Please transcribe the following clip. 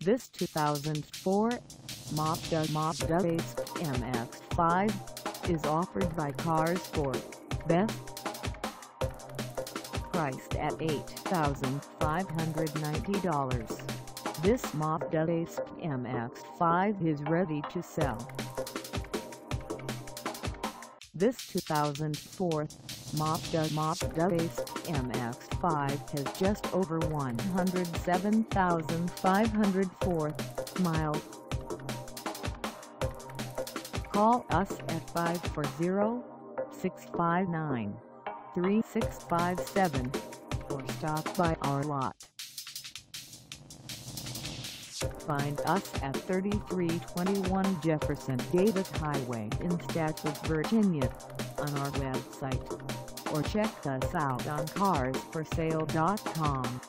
This 2004 Mazda Base MX-5 is offered by Cars for Best. Priced at $8,590, this Mazda Base MX-5 is ready to sell. This 2004 Mazda Base MX-5 has just over 107,504 miles. Call us at 540-659-3657 or stop by our lot. Find us at 3321 Jefferson Davis Highway in Stafford, Virginia, on our website, or check us out on carsforsale.com.